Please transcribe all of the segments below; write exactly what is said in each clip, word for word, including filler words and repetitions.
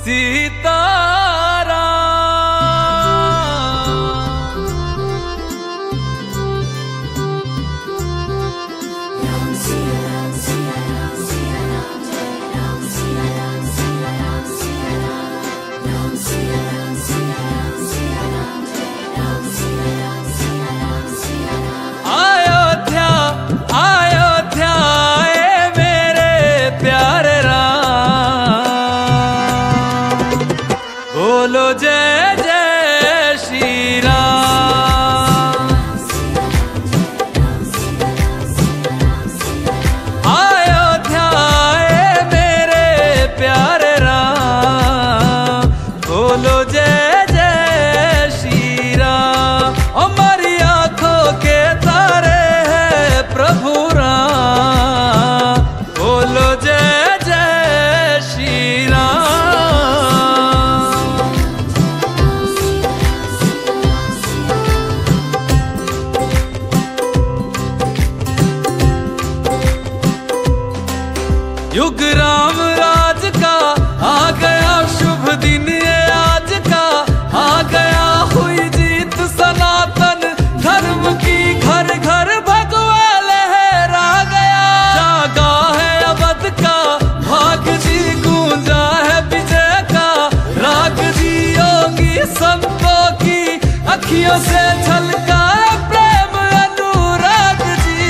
अयोध्या अयोध्या ए मेरे प्यारे राम, बोलो जय जय श्री राम। अयोध्या ए मेरे प्यारे राम, बोलो जय जय श्री राम। हमारी आंखों के तारे हैं प्रभु राम, बोलो जय जय श्री राम। युग राम राज का आ गया शुभ दिन ये आज का, आ गया हुई जीत सनातन धर्म की, घर घर भगवा लहरा गया। जागा है अवध का भाग जी, गूंजा है विजय का राग जी। योगी संतों की अखियों से झलका प्रेम अनुराग जी।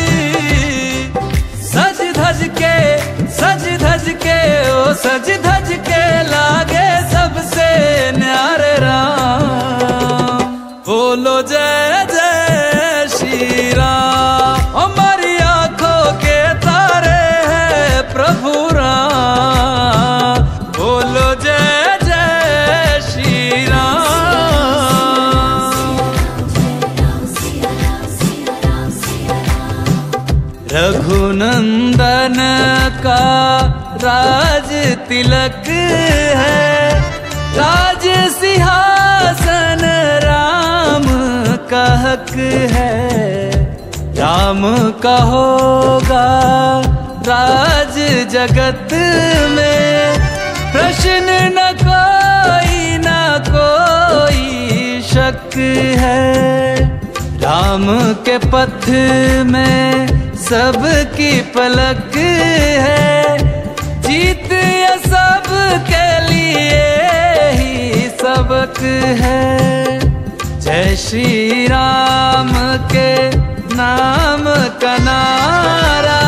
सज धज के सज धज के ओ सज धज के लागे सबसे न्यारे राम, बोलो जय जय श्री राम। हमारी आंखों के तारे हैं प्रभु राम, बोलो जय जय श्री राम। रघुनंदन का राज तिलक है, राज सिंहासन राम का हक है। राम का होगा राज जगत में, प्रश्न न कोई न कोई शक है। राम के पथ में सबकी पलक है, जीत ये सब के लिए ही सबक है। जय श्री राम के नाम का नारा